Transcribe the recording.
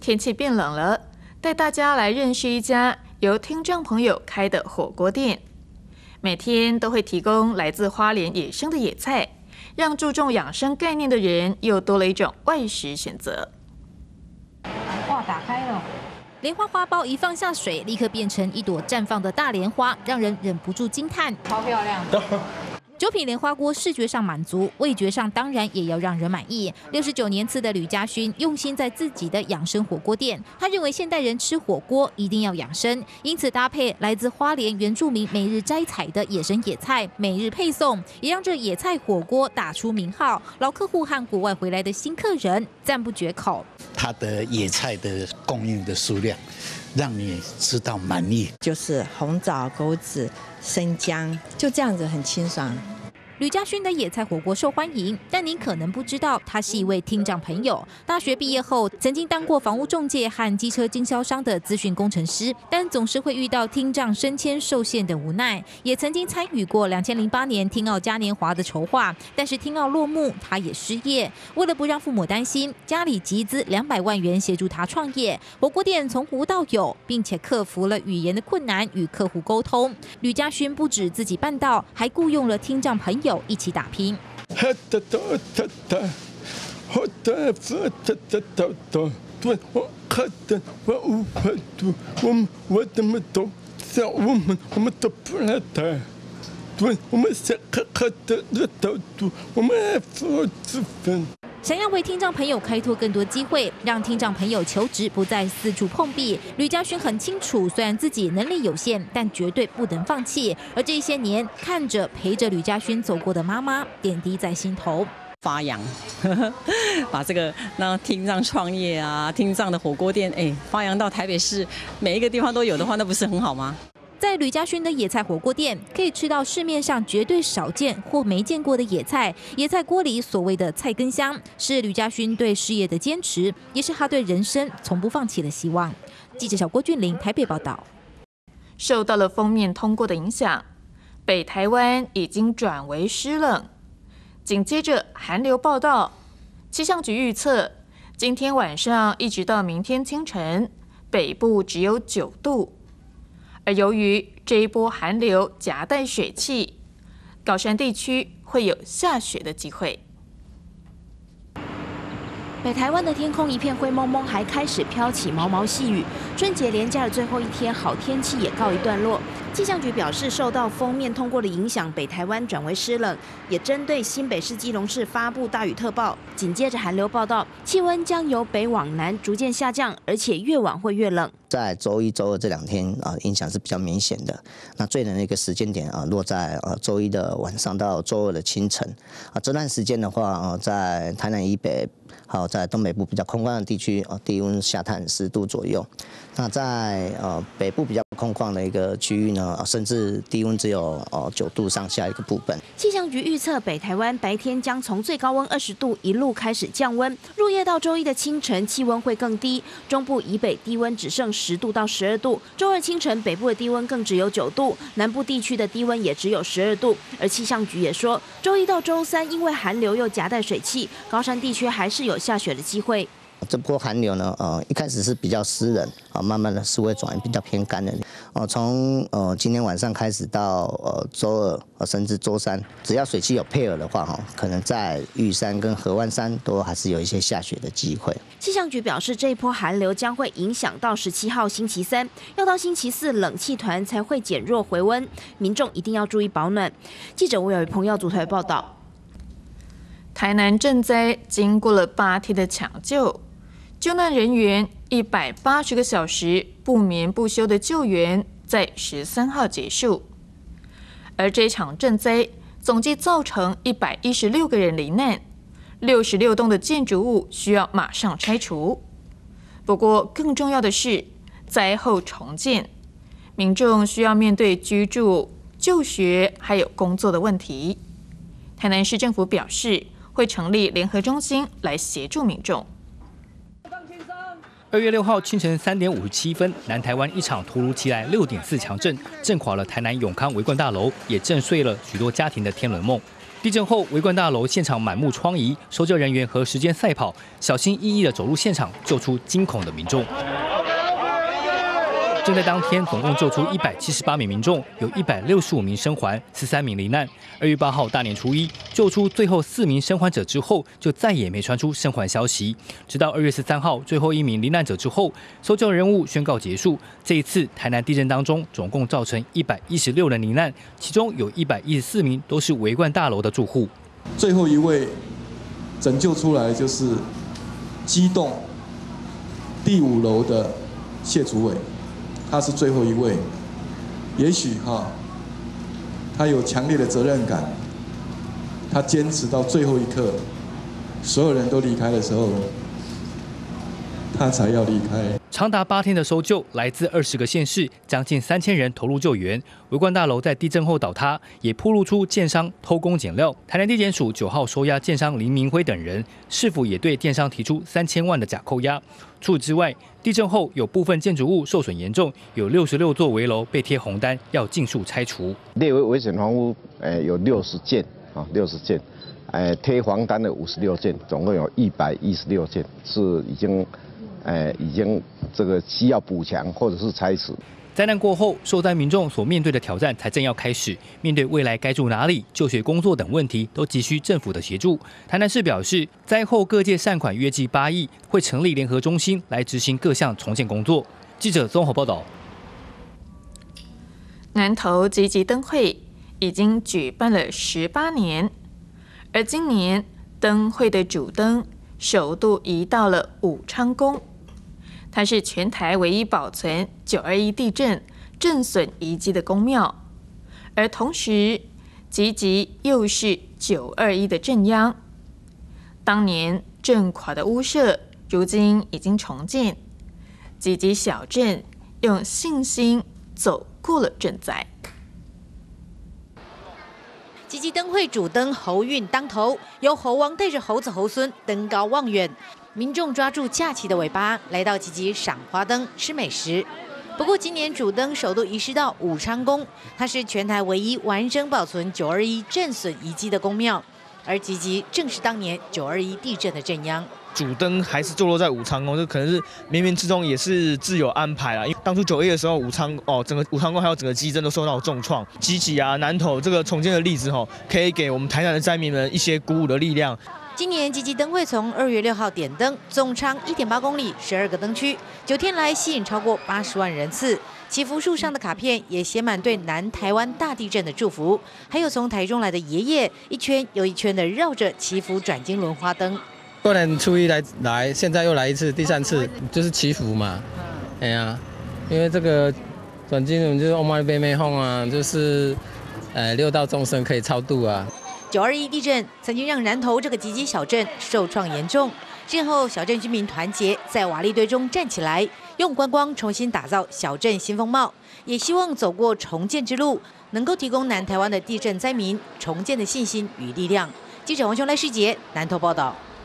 天气变冷了，带大家来认识一家由听障朋友开的火锅店。每天都会提供来自花莲野生的野菜，让注重养生概念的人又多了一种外食选择。 哇，打开了！ 莲花花苞一放下水，立刻变成一朵绽放的大莲花，让人忍不住惊叹。 超漂亮！ 九品莲花锅视觉上满足，味觉上当然也要让人满意。69年次的吕家勋用心在自己的养生火锅店，他认为现代人吃火锅一定要养生，因此搭配来自花莲原住民每日摘采的野生野菜，每日配送，也让这野菜火锅打出名号。老客户和国外回来的新客人赞不绝口。 它的野菜的供应的数量，让你吃到满意。 就是红枣、枸杞、生姜，就这样子很清爽。 吕家勋的野菜火锅受欢迎，但您可能不知道，他是一位听障朋友。大学毕业后，曾经当过房屋仲介和机车经销商的资讯工程师，但总是会遇到听障升迁受限的无奈。也曾经参与过2008年听奥嘉年华的筹划，但是听奥落幕，他也失业。为了不让父母担心，家里集资200万元协助他创业火锅店，从无到有，并且克服了语言的困难与客户沟通。吕家勋不止自己办到，还雇佣了听障朋友一起打拼。想要为听障朋友开拓更多机会，让听障朋友求职不再四处碰壁，吕家勋很清楚，虽然自己能力有限，但绝对不能放弃。而这些年看着陪着吕家勋走过的妈妈，点滴在心头。 发扬，把这个让听障创业啊，听障的火锅店，发扬到台北市每一个地方都有的话，那不是很好吗？ 在吕家勋的野菜火锅店，可以吃到市面上绝对少见或没见过的野菜。野菜锅里所谓的菜根香，是吕家勋对事业的坚持，也是他对人生从不放弃的希望。记者小郭俊霖台北报道。 受到了锋面通过的影响，北台湾已经转为湿冷。紧接着寒流报道，气象局预测，今天晚上一直到明天清晨，北部只有9度。而由于这一波寒流夹带水汽，高山地区会有下雪的机会。 北台湾的天空一片灰蒙蒙，还开始飘起毛毛细雨。春节连假的最后一天，好天气也告一段落。气象局表示，受到锋面通过的影响，北台湾转为湿冷，也针对新北市、基隆市发布大雨特报。紧接着寒流报道，气温将由北往南逐渐下降，而且越晚会越冷。 在周1、周2这2天影响是比较明显的。那最冷的一个时间点落在周1的晚上到周2的清晨。这段时间的话在台南以北，还有在东北部比较空旷的地区低温下探10度左右。那在北部比较空旷的一个区域呢，甚至低温只有9度上下一个部分。 气象局预测，北台湾白天将从最高温20度一路开始降温，入夜到周1的清晨气温会更低，中部以北低温只剩10度到12度，周2清晨北部的低温更只有9度，南部地区的低温也只有12度。而气象局也说，周1到周3因为寒流又夹带水汽，高山地区还是有下雪的机会。 这波寒流呢，一开始是比较湿冷，慢慢的是会转为比较偏干的。从今天晚上开始到周2，甚至周3，只要水汽有配合的话，可能在玉山跟合欢山都还是有一些下雪的机会。 气象局表示，这一波寒流将会影响到17号星期3，要到星期4冷气团才会减弱回温，民众一定要注意保暖。记者吴有朋友组台报道。 台南震灾经过了8天的抢救，救难人员180个小时不眠不休的救援，在13号结束。而这场震灾总计造成116个人罹难，66栋的建筑物需要马上拆除。不过，更重要的是灾后重建，民众需要面对居住、就学还有工作的问题。台南市政府表示，会成立联合中心来协助民众。 2月6号清晨3点57分，南台湾一场突如其来6.4强震，震垮了台南永康维冠大楼，也震碎了许多家庭的天伦梦。 地震后，维冠大楼现场满目疮痍，搜救人员和时间赛跑，小心翼翼地走入现场，救出惊恐的民众。震灾当天，总共救出178名民众，有165名生还，13名罹难。2月8号大年初一，救出最后4名生还者之后，就再也没传出生还消息。直到2月13号，最后1名罹难者之后，搜救任务宣告结束。这一次台南地震当中，总共造成116人罹难，其中有114名都是维冠大楼的住户。 最后一位拯救出来就是基栋第5楼的谢祖伟。他是最后一位，也许他有强烈的责任感，他坚持到最后一刻，所有人都离开的时候，他才要离开。 长达8天的搜救，来自20个县市，将近3000人投入救援。维冠大楼在地震后倒塌，也暴露出建商偷工减料。台南地检署9号收押建商林明辉等人，市府也对建商提出3000万的假扣押。除此之外，地震后有部分建筑物受损严重，有66座危楼被贴红单，要尽速拆除。 列为危险房屋，有60件，60件，贴黄单的56件，总共有116件，是已经这个需要补强或者是拆除。 灾难过后，受灾民众所面对的挑战才正要开始。面对未来该住哪里、就学、工作等问题，都急需政府的协助。台南市表示，灾后各界善款约计8亿，会成立联合中心来执行各项重建工作。记者综合报道。 南投集集灯会已经举办了18年，而今年灯会的主灯首度移到了武昌宫。它是全台唯一保存921地震震损遗迹的宫庙，而同时集集又是921的震央。当年震垮的屋舍，如今已经重建。集集小镇用信心走过了震灾。 集集灯会主灯猴运当头，由猴王带着猴子猴孙登高望远。民众抓住假期的尾巴，来到集集赏花灯、吃美食。不过，今年主灯首度移师到武昌宫，它是全台唯一完整保存921震损遗迹的宫庙，而集集正是当年921地震的震央。 主灯还是坐落在武昌宫，这可能是冥冥之中也是自有安排啦。因为当初921的时候，整个武昌宫还有整个基震都受到重创。集集南投这个重建的例子可以给我们台南的灾民们一些鼓舞的力量。 今年集集灯会从2月6号点灯，总长1.8公里，12个灯区，9天来吸引超过80万人次。祈福树上的卡片也写满对南台湾大地震的祝福，还有从台中来的爷爷，一圈又一圈的绕着祈福转经轮花灯。 过年初一来，现在又来一次，第3次就是祈福嘛。哎呀，因为这个转经轮就是欧妈贝妹哄啊，就是6道众生可以超度啊。 921地震曾经让南投这个集集小镇受创严重，震后小镇居民团结在瓦砾堆中站起来，用观光重新打造小镇新风貌，也希望走过重建之路，能够提供南台湾的地震灾民重建的信心与力量。记者王雄来世杰南投报道。